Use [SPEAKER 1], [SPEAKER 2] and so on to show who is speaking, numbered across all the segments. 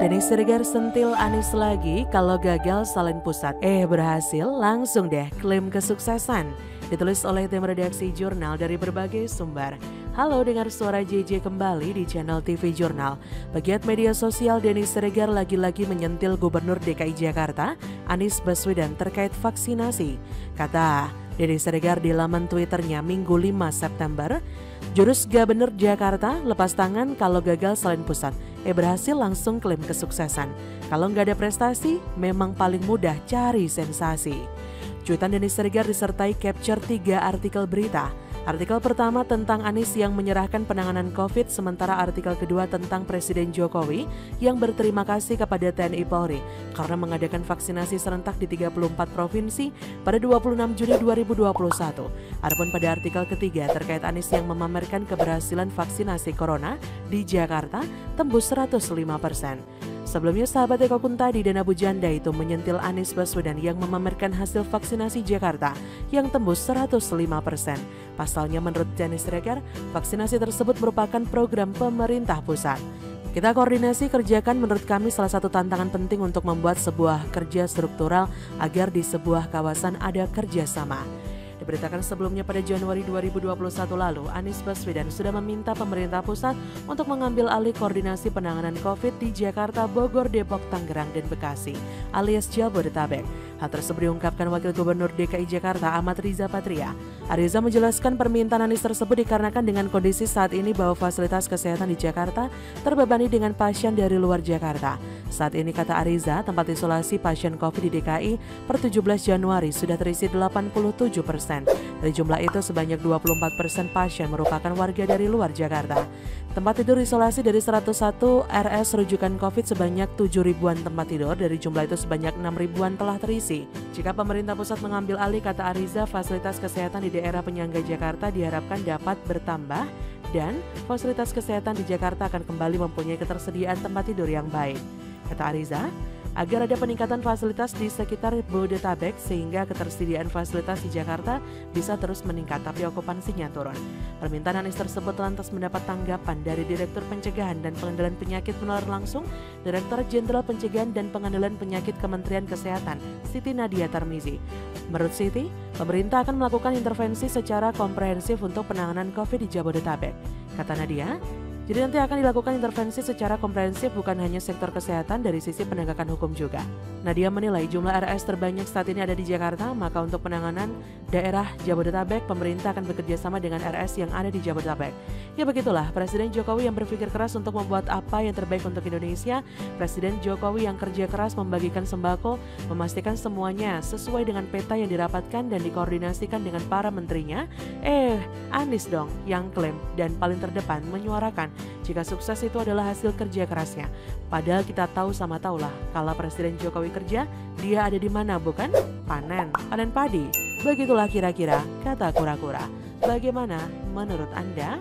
[SPEAKER 1] Denny Siregar sentil Anies lagi kalau gagal salin pusat. Berhasil langsung deh klaim kesuksesan. Ditulis oleh tim redaksi jurnal dari berbagai sumber. Halo, dengar suara JJ kembali di channel TV Jurnal. Pegiat media sosial Denny Siregar lagi-lagi menyentil Gubernur DKI Jakarta Anies Baswedan terkait vaksinasi. Kata Denny Siregar di laman Twitternya Minggu 5 September, jurus Gubernur Jakarta lepas tangan kalau gagal salin pusat. Berhasil langsung klaim kesuksesan. Kalau nggak ada prestasi, memang paling mudah cari sensasi. Cuitan Denny Siregar disertai capture 3 artikel berita. Artikel pertama tentang Anies yang menyerahkan penanganan COVID, sementara artikel kedua tentang Presiden Jokowi yang berterima kasih kepada TNI Polri karena mengadakan vaksinasi serentak di 34 provinsi pada 26 Juni 2021. Adapun pada artikel ketiga terkait Anies yang memamerkan keberhasilan vaksinasi corona di Jakarta tembus 105%. Sebelumnya sahabat Eko Kuntadi dan Abu Janda itu menyentil Anies Baswedan yang memamerkan hasil vaksinasi Jakarta yang tembus 105%. Pasalnya menurut Denny Siregar, vaksinasi tersebut merupakan program pemerintah pusat. Kita koordinasi kerjakan, menurut kami salah satu tantangan penting untuk membuat sebuah kerja struktural agar di sebuah kawasan ada kerjasama. Diberitakan sebelumnya pada Januari 2021 lalu, Anies Baswedan sudah meminta pemerintah pusat untuk mengambil alih koordinasi penanganan COVID di Jakarta, Bogor, Depok, Tangerang, dan Bekasi alias Jabodetabek. Hal tersebut diungkapkan Wakil Gubernur DKI Jakarta Ahmad Riza Patria. Riza menjelaskan permintaan Anies tersebut dikarenakan dengan kondisi saat ini bahwa fasilitas kesehatan di Jakarta terbebani dengan pasien dari luar Jakarta. Saat ini, kata Ariza, tempat isolasi pasien COVID di DKI per 17 Januari sudah terisi 87%. Dari jumlah itu sebanyak 24% pasien merupakan warga dari luar Jakarta. Tempat tidur isolasi dari 101 RS rujukan COVID sebanyak 7 ribuan tempat tidur, dari jumlah itu sebanyak 6 ribuan telah terisi. Jika pemerintah pusat mengambil alih, kata Ariza, fasilitas kesehatan di daerah penyangga Jakarta diharapkan dapat bertambah dan fasilitas kesehatan di Jakarta akan kembali mempunyai ketersediaan tempat tidur yang baik. Kata Ariza, agar ada peningkatan fasilitas di sekitar Bodetabek sehingga ketersediaan fasilitas di Jakarta bisa terus meningkat tapi okupansinya turun. Permintaan Anies tersebut lantas mendapat tanggapan dari Direktur Pencegahan dan Pengendalian Penyakit Menular Langsung, Direktur Jenderal Pencegahan dan Pengendalian Penyakit Kementerian Kesehatan, Siti Nadia Tarmizi. Menurut Siti, pemerintah akan melakukan intervensi secara komprehensif untuk penanganan COVID di Jabodetabek. Kata Nadia, jadi nanti akan dilakukan intervensi secara komprehensif bukan hanya sektor kesehatan, dari sisi penegakan hukum juga. Nadia menilai jumlah RS terbanyak saat ini ada di Jakarta, maka untuk penanganan daerah Jabodetabek, pemerintah akan bekerja sama dengan RS yang ada di Jabodetabek. Ya begitulah, Presiden Jokowi yang berpikir keras untuk membuat apa yang terbaik untuk Indonesia, Presiden Jokowi yang kerja keras membagikan sembako, memastikan semuanya sesuai dengan peta yang dirapatkan dan dikoordinasikan dengan para menterinya. Anies dong yang klaim dan paling terdepan menyuarakan jika sukses itu adalah hasil kerja kerasnya. Padahal kita tahu sama tahulah, kalau Presiden Jokowi kerja, dia ada di mana bukan? Panen padi. Begitulah kira-kira kata kura-kura. Bagaimana menurut Anda?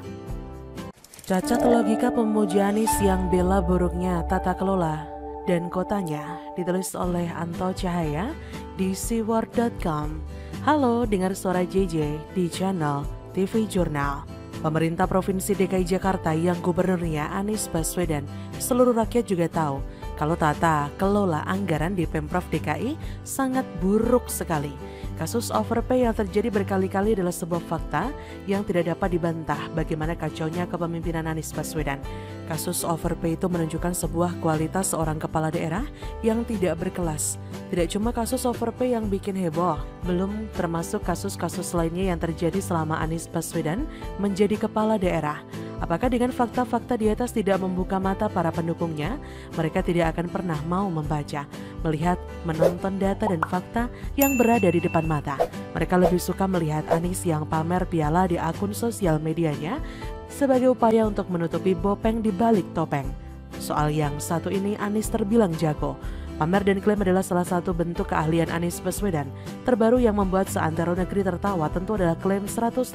[SPEAKER 1] Cacat logika pemuja Anies yang bela buruknya tata kelola dan kotanya, ditulis oleh Anto Cahaya di seaworld.com. Halo, dengar suara JJ di channel TV Jurnal. Pemerintah Provinsi DKI Jakarta yang gubernurnya Anies Baswedan, seluruh rakyat juga tahu kalau tata kelola anggaran di Pemprov DKI sangat buruk sekali. Kasus overpay yang terjadi berkali-kali adalah sebuah fakta yang tidak dapat dibantah bagaimana kacaunya kepemimpinan Anies Baswedan. Kasus overpay itu menunjukkan sebuah kualitas seorang kepala daerah yang tidak berkelas. Tidak cuma kasus overpay yang bikin heboh, belum termasuk kasus-kasus lainnya yang terjadi selama Anies Baswedan menjadi kepala daerah. Apakah dengan fakta-fakta di atas tidak membuka mata para pendukungnya? Mereka tidak akan pernah mau membaca, melihat, menonton data dan fakta yang berada di depan mata. Mereka lebih suka melihat Anies yang pamer piala di akun sosial medianya sebagai upaya untuk menutupi bopeng di balik topeng. Soal yang satu ini, Anies terbilang jago. Pamer dan klaim adalah salah satu bentuk keahlian Anies Baswedan. Terbaru yang membuat seantero negeri tertawa tentu adalah klaim 105%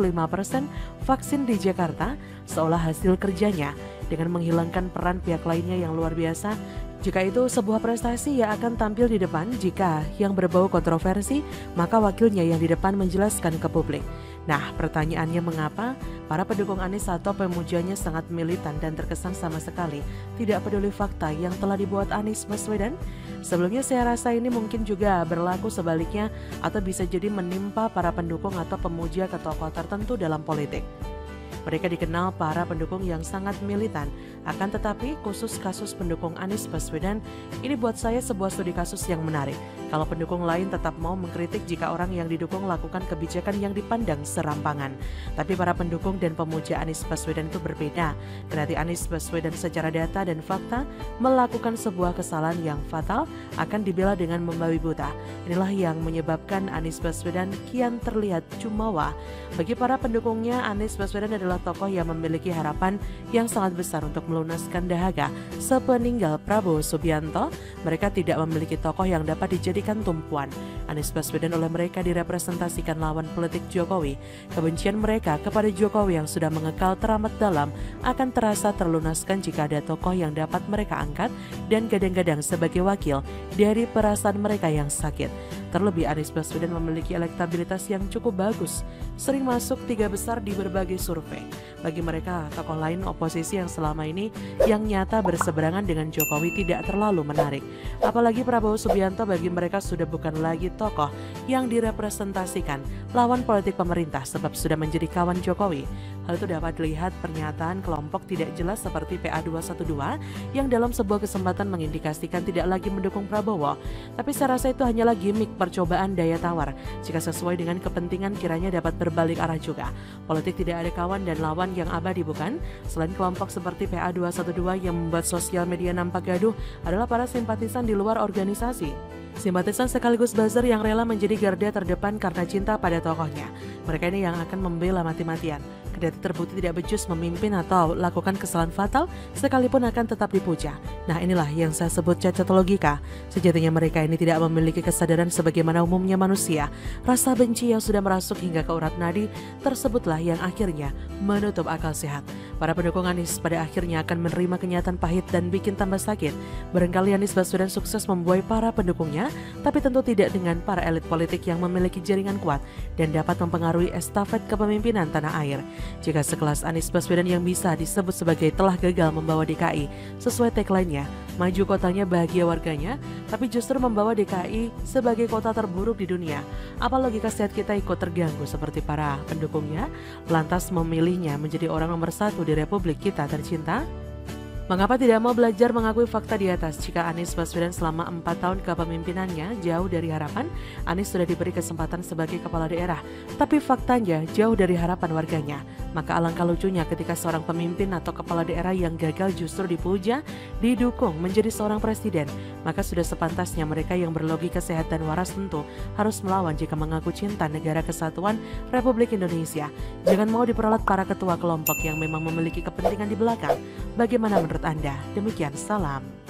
[SPEAKER 1] vaksin di Jakarta seolah hasil kerjanya dengan menghilangkan peran pihak lainnya yang luar biasa. Jika itu sebuah prestasi yang akan tampil di depan, jika yang berbau kontroversi, maka wakilnya yang di depan menjelaskan ke publik. Nah, pertanyaannya mengapa para pendukung Anies atau pemujanya sangat militan dan terkesan sama sekali tidak peduli fakta yang telah dibuat Anies Baswedan? Sebelumnya saya rasa ini mungkin juga berlaku sebaliknya atau bisa jadi menimpa para pendukung atau pemuja ke tokoh tertentu dalam politik. Mereka dikenal para pendukung yang sangat militan. Akan tetapi khusus kasus pendukung Anies Baswedan, ini buat saya sebuah studi kasus yang menarik. Kalau pendukung lain tetap mau mengkritik jika orang yang didukung lakukan kebijakan yang dipandang serampangan. Tapi para pendukung dan pemuja Anies Baswedan itu berbeda. Berarti Anies Baswedan secara data dan fakta melakukan sebuah kesalahan yang fatal akan dibela dengan membabi buta. Inilah yang menyebabkan Anies Baswedan kian terlihat jumawa. Bagi para pendukungnya, Anies Baswedan adalah tokoh yang memiliki harapan yang sangat besar untuk melunaskan dahaga. Sepeninggal Prabowo Subianto, mereka tidak memiliki tokoh yang dapat dijadikan tumpuan. Anies Baswedan oleh mereka direpresentasikan lawan politik Jokowi. Kebencian mereka kepada Jokowi yang sudah mengekal teramat dalam akan terasa terlunaskan jika ada tokoh yang dapat mereka angkat dan gadang-gadang sebagai wakil dari perasaan mereka yang sakit. Terlebih Anies Baswedan memiliki elektabilitas yang cukup bagus, sering masuk 3 besar di berbagai survei. Bagi mereka, tokoh lain oposisi yang selama ini yang nyata berseberangan dengan Jokowi tidak terlalu menarik. Apalagi Prabowo Subianto bagi mereka sudah bukan lagi tokoh yang direpresentasikan lawan politik pemerintah sebab sudah menjadi kawan Jokowi. Hal itu dapat dilihat pernyataan kelompok tidak jelas seperti PA212 yang dalam sebuah kesempatan mengindikasikan tidak lagi mendukung Prabowo. Tapi saya rasa itu hanyalah gimmick percobaan daya tawar. Jika sesuai dengan kepentingan kiranya dapat berbalik arah juga. Politik tidak ada kawan dan lawan yang abadi bukan? Selain kelompok seperti PA212 yang membuat sosial media nampak gaduh adalah para simpatisan di luar organisasi. Simpatisan sekaligus buzzer yang rela menjadi garda terdepan karena cinta pada tokohnya. Mereka ini yang akan membela mati-matian. Kendati terbukti tidak becus memimpin atau lakukan kesalahan fatal, sekalipun akan tetap dipuja. Nah inilah yang saya sebut cacat logika. Sejatinya mereka ini tidak memiliki kesadaran sebagaimana umumnya manusia. Rasa benci yang sudah merasuk hingga ke urat nadi tersebutlah yang akhirnya menutup akal sehat. Para pendukung Anies pada akhirnya akan menerima kenyataan pahit dan bikin tambah sakit. Barangkali Anies Baswedan sukses membuai para pendukungnya, tapi tentu tidak dengan para elit politik yang memiliki jaringan kuat dan dapat mempengaruhi estafet kepemimpinan tanah air. Jika sekelas Anies Baswedan yang bisa disebut sebagai telah gagal membawa DKI sesuai tagline-nya, maju kotanya bahagia warganya, tapi justru membawa DKI sebagai kota terburuk di dunia. Apa logika sehat kita ikut terganggu seperti para pendukungnya, lantas memilihnya menjadi orang nomor 1 di Republik kita tercinta? Mengapa tidak mau belajar mengakui fakta di atas? Jika Anies Baswedan selama 4 tahun kepemimpinannya jauh dari harapan, Anies sudah diberi kesempatan sebagai kepala daerah, tapi faktanya jauh dari harapan warganya. Maka alangkah lucunya ketika seorang pemimpin atau kepala daerah yang gagal justru dipuja, didukung menjadi seorang presiden. Maka sudah sepantasnya mereka yang berlogika sehat dan waras tentu harus melawan jika mengaku cinta negara kesatuan Republik Indonesia. Jangan mau diperalat para ketua kelompok yang memang memiliki kepentingan di belakang. Bagaimana menurut Anda? Demikian, salam.